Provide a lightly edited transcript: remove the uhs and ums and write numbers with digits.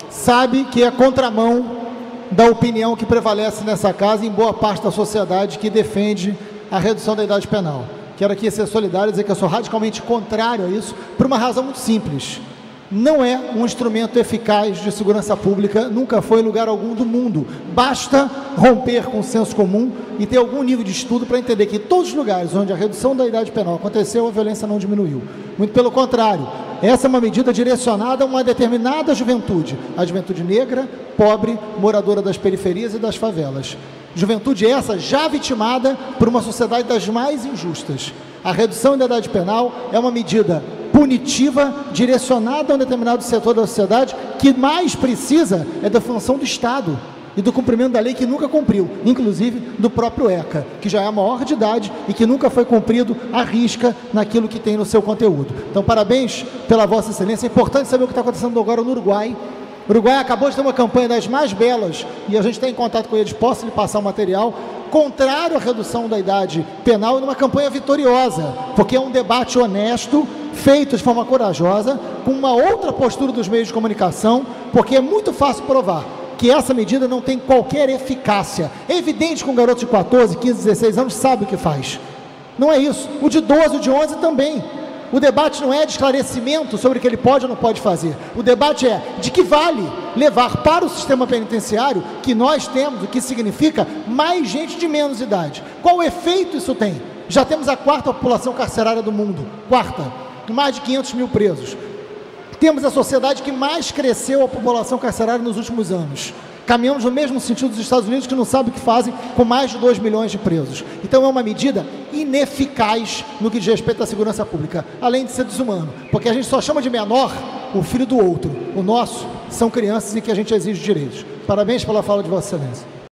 sabe que é contramão da opinião que prevalece nessa casa e em boa parte da sociedade que defende a redução da idade penal. Quero aqui ser solidário e dizer que eu sou radicalmente contrário a isso, por uma razão muito simples. Não é um instrumento eficaz de segurança pública, nunca foi em lugar algum do mundo. Basta romper com o senso comum e ter algum nível de estudo para entender que em todos os lugares onde a redução da idade penal aconteceu, a violência não diminuiu. Muito pelo contrário, essa é uma medida direcionada a uma determinada juventude, a juventude negra, pobre, moradora das periferias e das favelas. Juventude essa já vitimada por uma sociedade das mais injustas. A redução da idade penal é uma medida punitiva, direcionada a um determinado setor da sociedade que mais precisa é da função do Estado e do cumprimento da lei que nunca cumpriu, inclusive do próprio ECA, que já é maior de idade e que nunca foi cumprido à risca naquilo que tem no seu conteúdo. Então, parabéns pela Vossa Excelência. É importante saber o que está acontecendo agora no Uruguai. O Uruguai acabou de ter uma campanha das mais belas e a gente está em contato com eles, posso lhe passar o material, contrário à redução da idade penal, numa campanha vitoriosa, porque é um debate honesto, feito de forma corajosa, com uma outra postura dos meios de comunicação, porque é muito fácil provar que essa medida não tem qualquer eficácia. É evidente que um garoto de 14, 15, 16 anos sabe o que faz. Não é isso. O de 12, o de 11 também. O debate não é de esclarecimento sobre o que ele pode ou não pode fazer. O debate é de que vale levar para o sistema penitenciário que nós temos, o que significa mais gente de menos idade. Qual efeito isso tem? Já temos a 4ª população carcerária do mundo. 4ª. Mais de 500 mil presos. Temos a sociedade que mais cresceu a população carcerária nos últimos anos. Caminhamos no mesmo sentido dos Estados Unidos, que não sabem o que fazem com mais de 2 milhões de presos. Então é uma medida ineficaz no que diz respeito à segurança pública, além de ser desumano, porque a gente só chama de menor o filho do outro. O nosso são crianças e que a gente exige direitos. Parabéns pela fala de Vossa Excelência.